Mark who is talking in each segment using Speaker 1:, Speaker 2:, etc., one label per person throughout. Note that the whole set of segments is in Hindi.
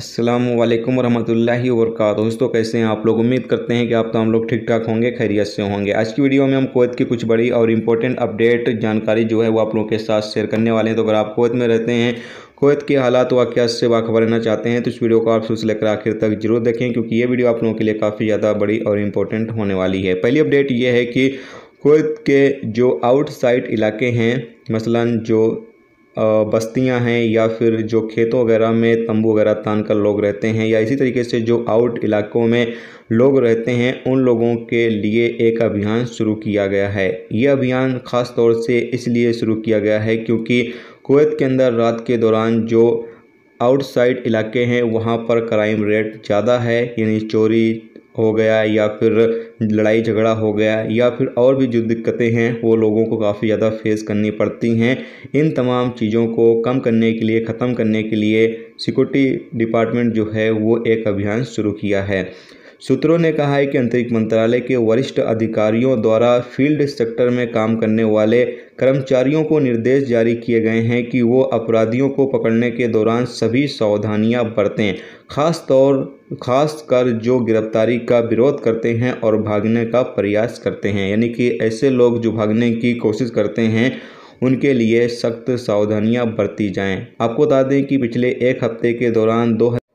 Speaker 1: अस्सलामुअलैकुम वरहमतुल्लाहि वबरकातुहू। दोस्तों कैसे हैं आप लोग। उम्मीद करते हैं कि आप तमाम लोग ठीक ठाक होंगे, खैरियत से होंगे। आज की वीडियो में हम कुवैत की कुछ बड़ी और इम्पोर्टेंट अपडेट जानकारी जो है वो आप लोगों के साथ शेयर करने वाले हैं। तो अगर आप कुवैत में रहते हैं, कुवैत के हालात वाक़यात से बाखबर रहना चाहते हैं तो इस वीडियो को आप शुरू से लेकर आखिर तक जरूर देखें, क्योंकि ये वीडियो आप लोगों के लिए काफ़ी ज़्यादा बड़ी और इम्पोर्टेंट होने वाली है। पहली अपडेट ये है कि कुवैत के जो आउटसाइड इलाके हैं, मसलन जो बस्तियां हैं या फिर जो खेतों वगैरह में तंबू वगैरह तान कर लोग रहते हैं, या इसी तरीके से जो आउट इलाकों में लोग रहते हैं, उन लोगों के लिए एक अभियान शुरू किया गया है। ये अभियान ख़ास तौर से इसलिए शुरू किया गया है क्योंकि कुवैत के अंदर रात के दौरान जो आउटसाइड इलाके हैं वहाँ पर क्राइम रेट ज़्यादा है, यानी चोरी हो गया या फिर लड़ाई झगड़ा हो गया या फिर और भी जो दिक्कतें हैं वो लोगों को काफ़ी ज़्यादा फेस करनी पड़ती हैं। इन तमाम चीज़ों को कम करने के लिए, ख़त्म करने के लिए सिक्योरिटी डिपार्टमेंट जो है वो एक अभियान शुरू किया है। सूत्रों ने कहा है कि अंतरिक्ष मंत्रालय के वरिष्ठ अधिकारियों द्वारा फील्ड सेक्टर में काम करने वाले कर्मचारियों को निर्देश जारी किए गए हैं कि वो अपराधियों को पकड़ने के दौरान सभी सावधानियां बरतें, खासकर जो गिरफ्तारी का विरोध करते हैं और भागने का प्रयास करते हैं। यानी कि ऐसे लोग जो भागने की कोशिश करते हैं उनके लिए सख्त सावधानियां बरती जाएं। आपको बता दें कि पिछले एक हफ्ते के दौरान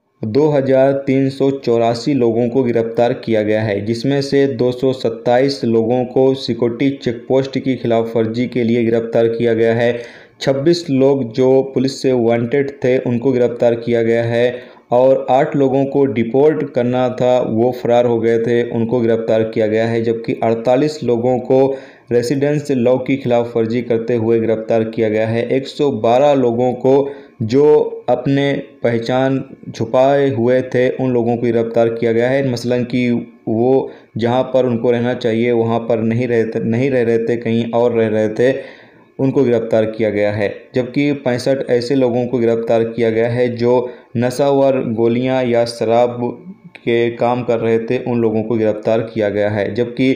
Speaker 1: 2384 लोगों को गिरफ्तार किया गया है, जिसमें से 227 लोगों को सिक्योरिटी चेकपोस्ट की खिलाफ वर्जी के लिए गिरफ्तार किया गया है। 26 लोग जो पुलिस से वांटेड थे उनको गिरफ्तार किया गया है और 8 लोगों को डिपोर्ट करना था, वो फरार हो गए थे, उनको गिरफ्तार किया गया है। जबकि 48 लोगों को रेसिडेंस लॉ की खिलाफ वर्जी करते हुए गिरफ्तार किया गया है। 112 लोगों को जो अपने पहचान छुपाए हुए थे उन लोगों को गिरफ्तार किया गया है। मसलन कि वो जहां पर उनको रहना चाहिए वहां पर नहीं रह रहे थे, कहीं और रह रहे थे, उनको गिरफ्तार किया गया है। जबकि 65 ऐसे लोगों को गिरफ्तार किया गया है जो नशावर गोलियां या शराब के काम कर रहे थे, उन लोगों को गिरफ्तार किया गया है। जबकि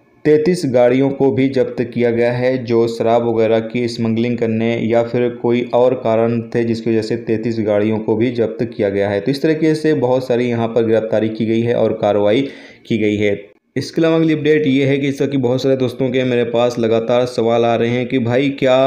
Speaker 1: 33 गाड़ियों को भी जब्त किया गया है जो शराब वगैरह की स्मगलिंग करने या फिर कोई और कारण थे जिसकी वजह से 33 गाड़ियों को भी जब्त किया गया है। तो इस तरीके से बहुत सारी यहाँ पर गिरफ्तारी की गई है और कार्रवाई की गई है। इसके अलावा अगली अपडेट ये है कि इसका कि बहुत सारे दोस्तों के मेरे पास लगातार सवाल आ रहे हैं कि भाई क्या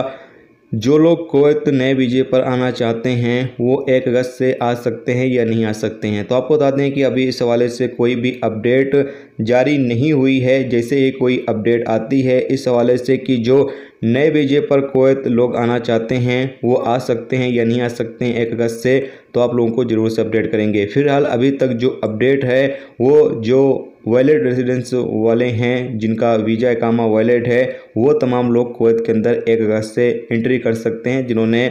Speaker 1: जो लोग कुवैत नए वीज़े पर आना चाहते हैं वो 1 अगस्त से आ सकते हैं या नहीं आ सकते हैं। तो आपको बता दें कि अभी इस हवाले से कोई भी अपडेट जारी नहीं हुई है। जैसे ही कोई अपडेट आती है इस हवाले से कि जो नए वीज़े पर कुवैत लोग आना चाहते हैं वो आ सकते हैं या नहीं आ सकते हैं 1 अगस्त से, तो आप लोगों को ज़रूर से अपडेट करेंगे। फिलहाल अभी तक जो अपडेट है वो जो वैलिड रेजिडेंस वाले हैं, जिनका वीज़ा इकामा वैलिड है, वो तमाम लोग कुवैत के अंदर 1 अगस्त से एंट्री कर सकते हैं, जिन्होंने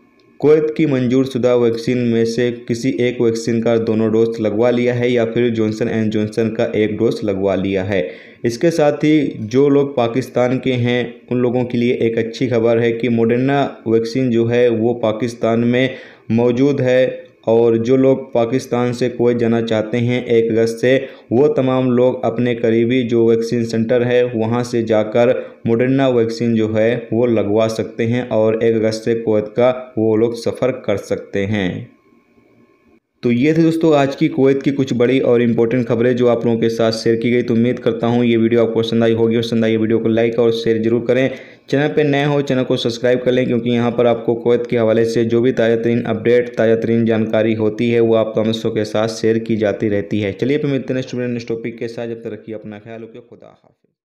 Speaker 1: कुवैत की मंजूर शुदा वैक्सीन में से किसी एक वैक्सीन का दोनों डोज लगवा लिया है या फिर जॉनसन एंड जॉनसन का 1 डोज लगवा लिया है। इसके साथ ही जो लोग पाकिस्तान के हैं उन लोगों के लिए एक अच्छी खबर है कि मॉडर्ना वैक्सीन जो है वो पाकिस्तान में मौजूद है, और जो लोग पाकिस्तान से कुवैत जाना चाहते हैं 1 अगस्त से, वो तमाम लोग अपने करीबी जो वैक्सीन सेंटर है वहां से जाकर मॉडर्ना वैक्सीन जो है वो लगवा सकते हैं और 1 अगस्त से कुवैत का वो लोग सफ़र कर सकते हैं। तो ये थे दोस्तों आज की कुवैत की कुछ बड़ी और इम्पोर्टेंट खबरें जो आप लोगों के साथ शेयर की गई। तो उम्मीद करता हूँ ये वीडियो आपको पसंद आई होगी, और पसंद आई वीडियो को लाइक और शेयर जरूर करें। चैनल पे नए हो चैनल को सब्सक्राइब कर लें, क्योंकि यहाँ पर आपको कुवैत के हवाले से जो भी ताज़ा तरीन अपडेट, ताज़ा तरीन जानकारी होती है वो आप दोस्तों के साथ शेयर की जाती रहती है। चलिए फिर मिलते हैं नेक्स्ट टॉपिक के साथ। जब तक रखिए अपना ख्याल, रखिए, खुदा हाफिज़।